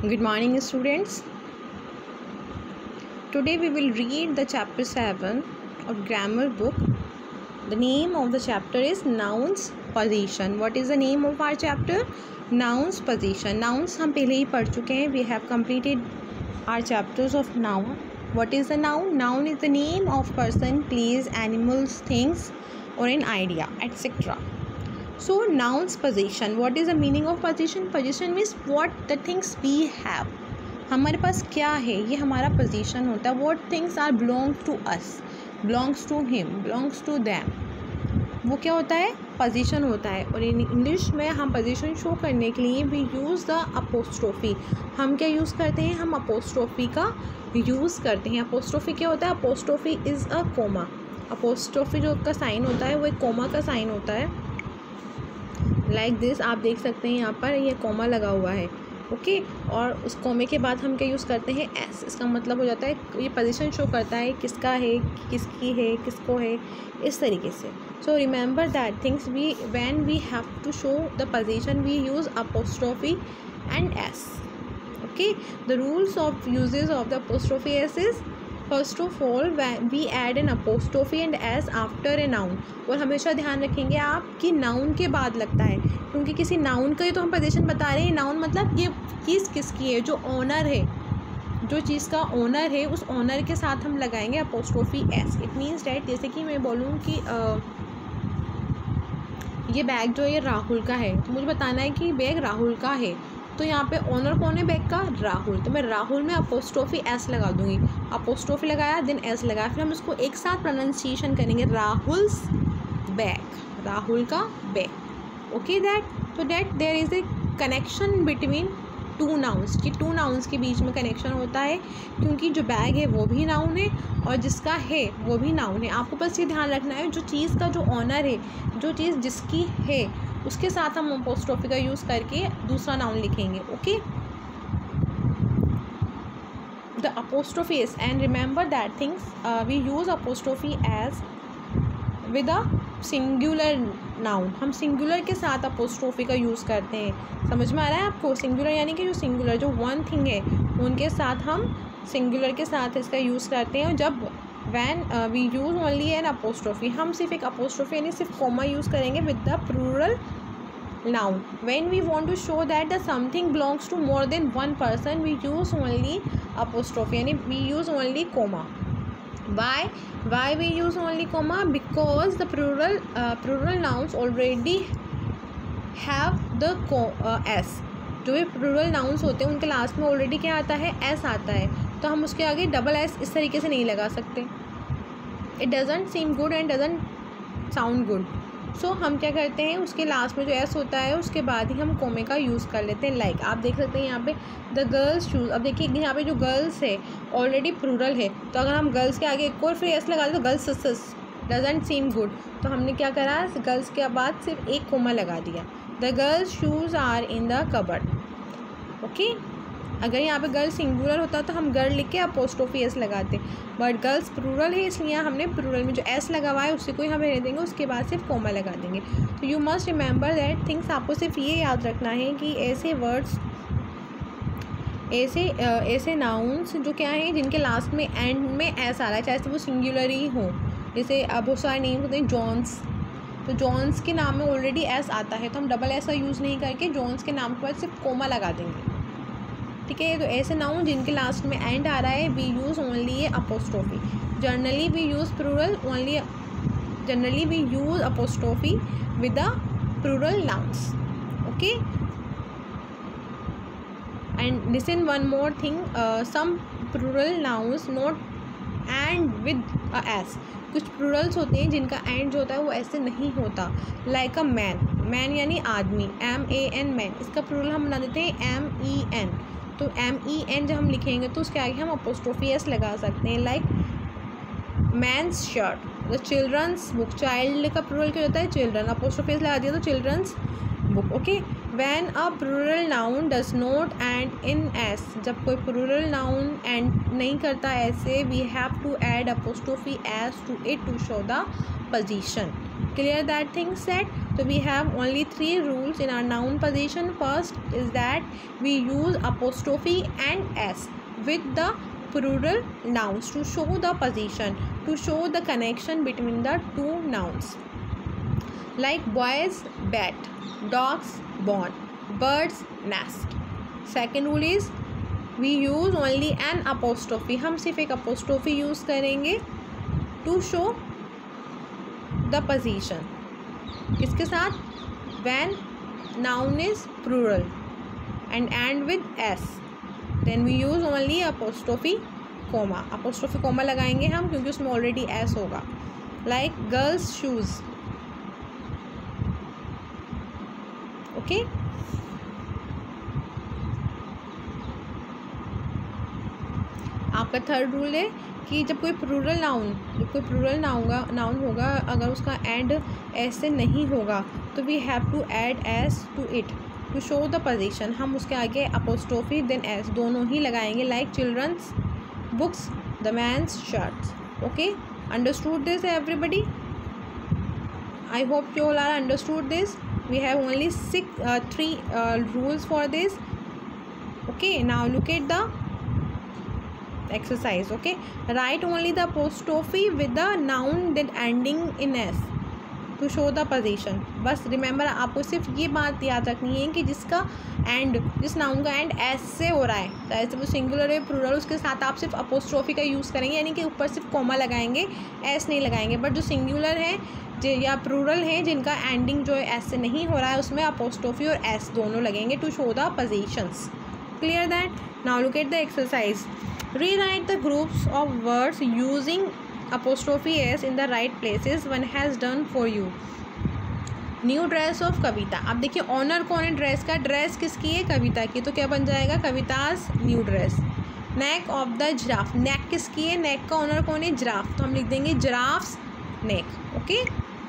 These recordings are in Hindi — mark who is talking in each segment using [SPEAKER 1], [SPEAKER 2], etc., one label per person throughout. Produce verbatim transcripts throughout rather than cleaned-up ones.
[SPEAKER 1] Good morning, students. Today we will read the chapter seven of grammar book. The name of the chapter is nouns position. What is the name of our chapter? Nouns position. Nouns हम पहले ही पढ़ चुके हैं. We have completed our chapters of noun. What is the noun? Noun is the name of person, place, animals, things, or an idea, et cetera. So nouns position. What is the meaning of position? Position means what the things we have. हमारे पास क्या है, ये हमारा पोजीशन होता है. What things are belongs to us, belongs to him, belongs to them. वो क्या होता है? पोजीशन होता है. और इन इंग्लिश में हम पोजीशन शो करने के लिए भी यूज़ द अपोस्ट्रोफी. हम क्या यूज़ करते हैं? हम अपोस्ट्रोफी का यूज़ करते हैं. अपोस्ट्रोफी क्या होता है? Apostrophe is a comma. Apostrophe जो का साइन होता है वो एक कोमा का साइन होता है. लाइक like दिस आप देख सकते हैं यहाँ पर ये कोमा लगा हुआ है. Okay okay? और उस कोमे के बाद हम क्या यूज़ करते हैं? एस. इसका मतलब हो जाता है ये पोजीशन शो करता है किसका है, किसकी है, किसको है, इस तरीके से. So remember that things we when we have to show the position we use apostrophe and S. Okay, the rules of usages of the apostrophe S is first of all we add an apostrophe and S after a noun. और हमेशा ध्यान रखेंगे आप कि नाउन के बाद लगता है, क्योंकि किसी नाउन का ही तो हम पोजीशन बता रहे हैं. नाउन मतलब ये चीज़ किसकी है, जो ऑनर है, जो चीज़ का ऑनर है उस ऑनर के साथ हम लगाएंगे apostrophe S. It means that जैसे कि मैं बोलूँ कि आ, ये बैग जो है ये राहुल का है, तो मुझे बताना है कि बैग राहुल का है. तो यहाँ पे ऑनर कौन है बैग का? राहुल. तो मैं राहुल में अपोस्ट्रोफी एस लगा दूँगी. अपोस्ट्रोफी लगाया देन एस लगाया, फिर हम इसको एक साथ प्रोनाउंसिएशन करेंगे राहुल्स बैग, राहुल का बैग. ओके दैट तो that there is a connection between two nouns. कि टू नाउन्स के बीच में कनेक्शन होता है, क्योंकि जो बैग है वो भी नाउन है और जिसका है वो भी नाउन है. आपको बस ये ध्यान रखना है जो चीज़ का जो ऑनर है, जो चीज़ जिसकी है, उसके साथ हम अपोस्ट्रोफी का यूज़ करके दूसरा नाउन लिखेंगे. Okay, the apostrophe is and remember that things we use apostrophe as with a singular noun. हम सिंगुलर के साथ अपोस्ट्रोफी का यूज़ करते हैं. समझ में आ रहा है आपको? सिंगुलर यानी कि जो सिंगुलर जो वन थिंग है उनके साथ हम सिंगुलर के साथ इसका यूज़ करते हैं. जब when we use only an apostrophe, हम सिर्फ एक अपोस्ट्रोफी यानी सिर्फ कोमा यूज़ करेंगे with the plural noun. When we want to show that the something belongs to more than one person we use only apostrophe यानी we use only comma. Why? Why we use only comma? Because the plural uh, plural nouns already have the uh, s. जो भी plural nouns होते हैं उनके लास्ट में ऑलरेडी क्या आता है? s आता है. तो हम उसके आगे डबल s इस तरीके से नहीं लगा सकते. It doesn't seem good and doesn't sound good. So so, हम क्या करते हैं, उसके लास्ट में जो एस होता है उसके बाद ही हम कोमे का यूज़ कर लेते हैं. लाइक like, आप देख सकते हैं यहाँ पे द गर्ल्स शूज़. अब देखिए यहाँ पे जो गर्ल्स है ऑलरेडी प्लूरल है, तो अगर हम गर्ल्स के आगे एक और फिर एस लगा दें तो गर्ल्स डजंट सीम गुड. तो हमने क्या करा, गर्ल्स के बाद सिर्फ एक कोमा लगा दिया. The girls shoes are in the cupboard. Okay, अगर यहाँ पे गर्ल सिंगुलर होता तो हम गर्ल लिख के अपोस्ट्रोफी एस लगाते, बट गर्ल्स प्लूरल है इसलिए हमने प्लूरल में जो एस लगा हुआ है उसी को ही हम रहने देंगे, उसके बाद सिर्फ कोमा लगा देंगे. तो you must remember that things. आपको सिर्फ ये याद रखना है कि ऐसे वर्ड्स, ऐसे ऐसे नाउन्स जो क्या हैं जिनके लास्ट में एंड में एस आ रहा है, चाहे वो सिंगुलर ही हो. जैसे अब बहुत सारे नेम होते हैं जॉन्स, तो जॉन्स के नाम में ऑलरेडी एस आता है, तो हम डबल एस का यूज़ नहीं करके जॉन्स के नाम के बाद सिर्फ कोमा लगा देंगे. ठीक है, तो ऐसे नाउन जिनके लास्ट में एंड आ रहा है we use only a apostrophe. Generally we use plural only generally we use apostrophe with the plural nouns. Okay, and listen one more thing, some plural nouns not end with a S. कुछ प्लूरल्स होते हैं जिनका एंड जो होता है वो ऐसे नहीं होता. Like a man. मैन यानी आदमी, एम ए एन मैन. इसका प्लूरल हम बना देते हैं एम ई एन. तो एम ई एन जब हम लिखेंगे तो उसके आगे हम अपोस्ट्रोफी एस लगा सकते हैं. Like man's shirt. The children's book. Child का प्लूरल क्या होता है? चिल्ड्रन. अपोस्ट्रोफी एस लगा दिया तो children's book. Okay, when a plural noun does not end in S. जब कोई प्लूरल नाउन एंड नहीं करता ऐसे, we have to add apostrophe S to it to show the position. Clear that thing set. तो So we have only three rules in our noun position. First is that we use apostrophe and s with the plural nouns to show the position, to show the connection between the two nouns. Like boys bat, dogs born, birds nest. Second rule is we use only an apostrophe. हम सिर्फ एक apostrophe use करेंगे to show the position. किसके साथ? When noun is plural and end with s, then we use only apostrophe comma. apostrophe comma लगाएंगे हम क्योंकि उसमें already s होगा. Like girls shoes. Okay. आपका थर्ड रूल है कि जब कोई प्लूरल नाउन जब कोई प्लूरल नाउन नाउन होगा अगर उसका एंड एस से नहीं होगा तो we have to add S to it to show the position. हम उसके आगे अपोस्ट्रोफी देन एस दोनों ही लगाएंगे. Like children's books, the man's shirts. Okay, understood this everybody? I hope you all are understood this. We have only six three rules for this. Okay, now look at the exercise. Okay, write only the apostrophe with the noun that ending in s to show the position. बस रिमेंबर आपको सिर्फ ये बात याद रखनी है कि जिसका एंड जिस नाउन का एंड एस से हो रहा है, चाहे वो सिंगुलर है प्लूरल, उसके साथ आप सिर्फ अपोस्ट्रोफी का यूज़ करेंगे, यानी कि ऊपर सिर्फ कॉमा लगाएंगे, एस नहीं लगाएंगे. बट जो सिंगुलर है या प्लूरल है जिनका एंडिंग जो है एस से नहीं हो रहा है उसमें अपोस्ट्रोफी और एस दोनों लगेंगे to show the positions. Clear that? Now look at the exercise. Rewrite the groups of words using apostrophe s in the right places. One has done for you. New dress of Kavita. अब देखिए ऑनर कौन है ड्रेस का? ड्रेस किसकी है? कविता की. तो क्या बन जाएगा? Kavita's new dress. Neck of the giraffe. Neck किसकी है? नेक का ऑनर कौन है? जिराफ. तो हम लिख देंगे giraffe's neck. Okay.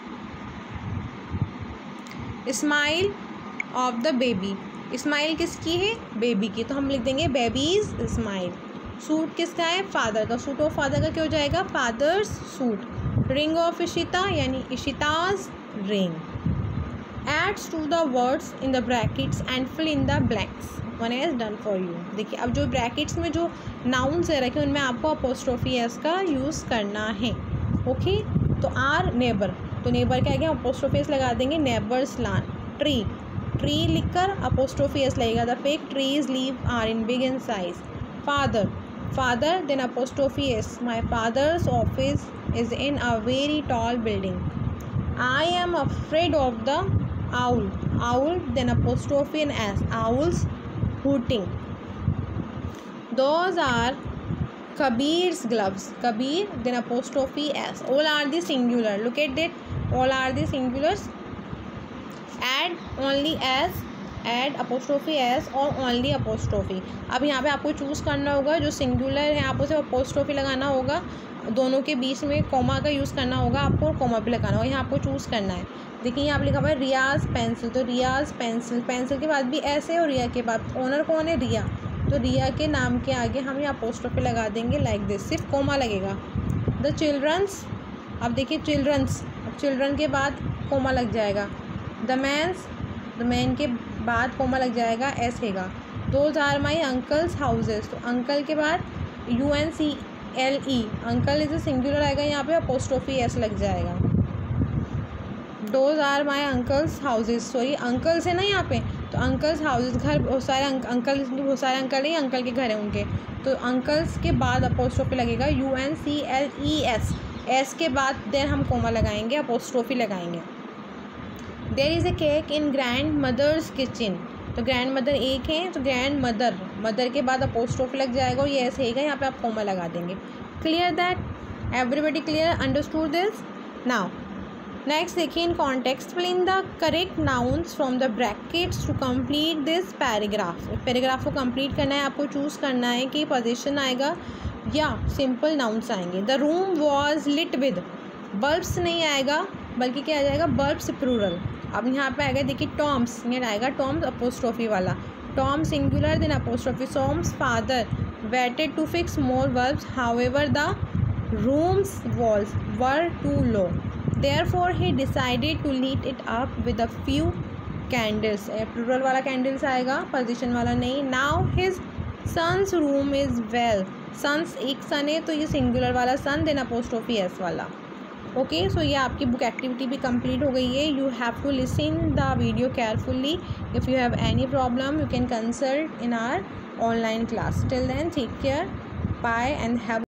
[SPEAKER 1] Smile of the baby. Smile किसकी है? बेबी की. तो हम लिख देंगे बेबीज स्माइल. सूट किसका है? फादर का. सूट ऑफ फादर का क्या हो जाएगा? Father's suit. Ring of Ishita यानी Ishita's ring. Adds to the words in the brackets and fill in the blanks. One has done for you. देखिए अब जो ब्रैकेट्स में जो नाउन्स है रखे उनमें आपको अपोस्ट्रोफी एस का यूज़ करना है. ओके. तो आर नेबर. तो नेबर के आगे हम अपोस्ट्रोफी एस लगा देंगे. Neighbour's lawn. ट्री. ट्री लिखकर अपोस्ट्रोफी एस लगेगा. The fake trees leave are in big in size. Father. Father, then apostrophe s. My father's office is in a very tall building. I am afraid of the owl. Owl, then apostrophe and s. Owls hooting. Those are Kabir's gloves. Kabir, then apostrophe s. All are the singular. Look at it. All are the singulars. Add only s. Add apostrophe S और ओनली अपोस्ट्रोफी. अब यहाँ पे आपको चूज़ करना होगा. जो सिंगुलर है आपको सिर्फ अपोस्ट्रोफी लगाना होगा. दोनों के बीच में कॉमा का यूज़ करना होगा आपको और कॉमा भी लगाना होगा. यहाँ आपको चूज़ करना है. देखिए यहाँ पे लिखा हुआ है रियाज पेंसिल. तो रियाज पेंसिल. पेंसिल के बाद भी एस है और रिया के बाद ओनर कौन है? रिया. तो रिया के नाम के आगे हम यहाँ अपोस्ट्रोफी लगा देंगे लाइक दिस. सिर्फ कॉमा लगेगा. The children's. अब देखिए चिल्ड्रंस. अब चिल्ड्रन के बाद कॉमा लग जाएगा. The man's. द मैन के बाद कोमा लग जाएगा. एस हैगा. Those are my uncles houses. तो अंकल के बाद U N C L E. Uncle is a singular आएगा. यहाँ पे अपोस्ट्रोफी एस लग जाएगा. Those are my uncles houses. Sorry uncles है ना यहाँ पे. तो अंकल्स हाउसेस घर बहुत सारे अंकल बहुत सारे अंकल ही अंकल के घर हैं उनके. तो अंकल्स के बाद अपोस्ट्रोफी लगेगा. U N C L E S. S के बाद देन हम कोमा लगाएंगे अपोस्ट्रोफी लगाएंगे. There is a cake in grand mother's kitchen. तो ग्रैंड मदर एक है तो ग्रैंड मदर. मदर के बाद अपोस्ट्रोफी लग जाएगा और ये ऐसे हैगा. यहाँ पे आप कोमा लगा देंगे. Clear that? Everybody clear? Understood this? Now next देखिए in context fill in the correct nouns from the brackets to complete this paragraph. Paragraph को कंप्लीट करना है. आपको चूज़ करना है कि पोजीशन आएगा या सिंपल नाउन्स आएंगे. The room was lit with. Bulbs नहीं आएगा बल्कि क्या आ जाएगा? Bulbs plural. अब यहाँ पे आएगा देखिए टॉम्स. ये आएगा टॉम्स अपोस्ट्रोफी वाला. Tom singular then apostrophe. Sam's father waited to fix more bulbs. However the room's walls were too low. Therefore he decided to light it up with a few candles. Plural वाला candles आएगा, position वाला नहीं. Now his son's room is well. Sons एक son है तो ये singular वाला son, then apostrophe s वाला. ओके सो ये आपकी बुक एक्टिविटी भी कंप्लीट हो गई है. You have to listen the video carefully. If you have any problem you can consult in our online class. Till then take care, bye and have